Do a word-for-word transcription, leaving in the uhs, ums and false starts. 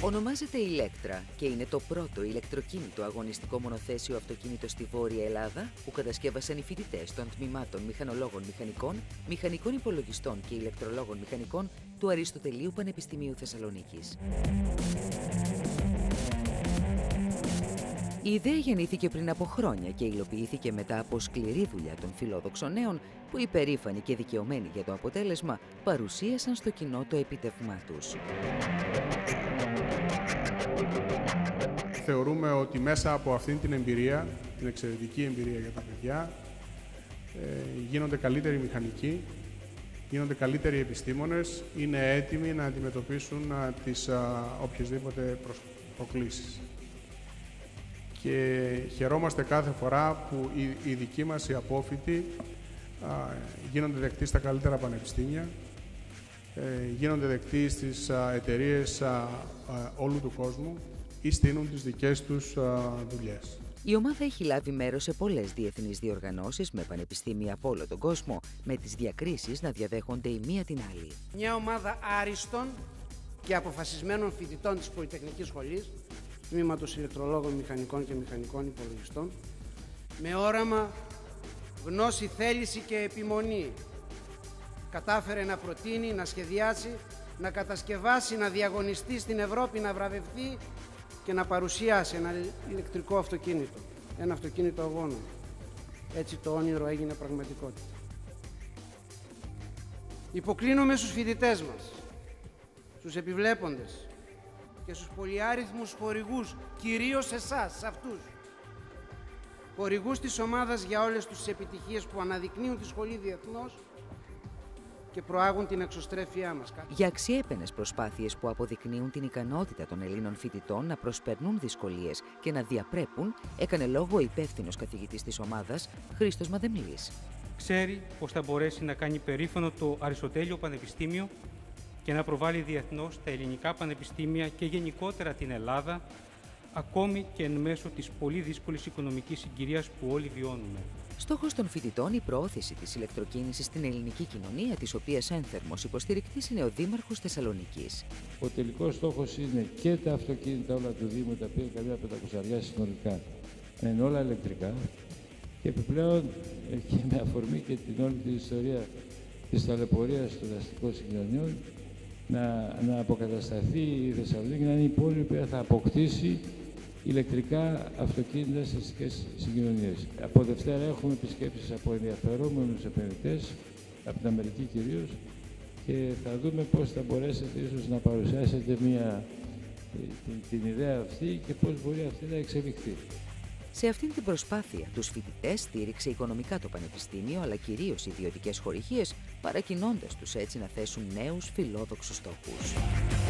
Ονομάζεται Ηλέκτρα και είναι το πρώτο ηλεκτροκίνητο αγωνιστικό μονοθέσιο αυτοκίνητο στη Βόρεια Ελλάδα που κατασκεύασαν οι φοιτητές των τμήματων μηχανολόγων μηχανικών, μηχανικών υπολογιστών και ηλεκτρολόγων μηχανικών του Αριστοτελείου Πανεπιστημίου Θεσσαλονίκης. Η ιδέα γεννήθηκε πριν από χρόνια και υλοποιήθηκε μετά από σκληρή δουλειά των φιλόδοξων νέων που, υπερήφανοι και δικαιωμένοι για το αποτέλεσμα, παρουσίασαν στο κοινό το επίτευγμά τους. Θεωρούμε ότι μέσα από αυτήν την εμπειρία, την εξαιρετική εμπειρία για τα παιδιά, γίνονται καλύτεροι μηχανικοί, γίνονται καλύτεροι επιστήμονες, είναι έτοιμοι να αντιμετωπίσουν τις οποιασδήποτε προκλήσεις. Και χαιρόμαστε κάθε φορά που οι δικοί μας οι απόφοιτοι γίνονται δεκτοί στα καλύτερα πανεπιστήμια, γίνονται δεκτοί στις εταιρείες όλου του κόσμου ή στείνουν τις δικές τους δουλειές. Η ομάδα έχει λάβει μέρος σε πολλές διεθνείς διοργανώσεις με πανεπιστήμια από όλο τον κόσμο, με τις διακρίσεις να διαδέχονται η μία την άλλη. Μια ομάδα άριστων και αποφασισμένων φοιτητών της Πολυτεχνικής Σχολής, τμήματος ηλεκτρολόγων μηχανικών και μηχανικών υπολογιστών, με όραμα, γνώση, θέληση και επιμονή, κατάφερε να προτείνει, να σχεδιάσει, να κατασκευάσει, να διαγωνιστεί στην Ευρώπη, να βραβευτεί και να παρουσιάσει ένα ηλεκτρικό αυτοκίνητο, ένα αυτοκίνητο αγώνα. Έτσι το όνειρο έγινε πραγματικότητα. Υποκλίνομαι στους φοιτητές μας, στους επιβλέποντες και στους πολυάριθμους χορηγούς, κυρίως εσάς, σε αυτούς. Χορηγούς της ομάδας για όλες τις επιτυχίες που αναδεικνύουν τη σχολή διεθνώς και προάγουν την εξωστρέφειά μας. Για αξιέπαινες προσπάθειες που αποδεικνύουν την ικανότητα των Ελλήνων φοιτητών να προσπερνούν δυσκολίες και να διαπρέπουν, έκανε λόγο ο υπεύθυνος καθηγητής της ομάδας, Χρήστος Μαδεμλής. Ξέρει πως θα μπορέσει να κάνει περήφανο το Αριστοτέλειο Πανεπιστήμιο και να προβάλλει διεθνώς τα ελληνικά πανεπιστήμια και γενικότερα την Ελλάδα, ακόμη και εν μέσω της πολύ δύσκολης οικονομικής συγκυρίας που όλοι βιώνουμε. Στόχος των φοιτητών η προώθηση της ηλεκτροκίνησης στην ελληνική κοινωνία, της οποίας ένθερμος υποστηρικτής είναι ο Δήμαρχος Θεσσαλονίκης. Ο τελικός στόχος είναι και τα αυτοκίνητα όλα του Δήμου, τα οποία καμιά πεντακόσια συνολικά, να είναι όλα ηλεκτρικά και επιπλέον και με αφορμή και την όλη την ιστορία της ταλαιπωρίας των αστικών συγκοινωνιών, να, να αποκατασταθεί η Θεσσαλονίκη, να είναι η πόλη που θα αποκτήσει ηλεκτρικά αυτοκίνητα στις αστικές συγκοινωνίες. Από Δευτέρα έχουμε επισκέψεις από ενδιαφερόμενους επενδυτές, από την Αμερική κυρίως, και θα δούμε πώς θα μπορέσετε ίσως να παρουσιάσετε μια, την, την ιδέα αυτή και πώς μπορεί αυτή να εξελιχθεί. Σε αυτήν την προσπάθεια, τους φοιτητές στήριξε οικονομικά το Πανεπιστήμιο, αλλά κυρίως ιδιωτικές χορηγίες, παρακινώντας τους έτσι να θέσουν νέους φιλόδοξους στόχους.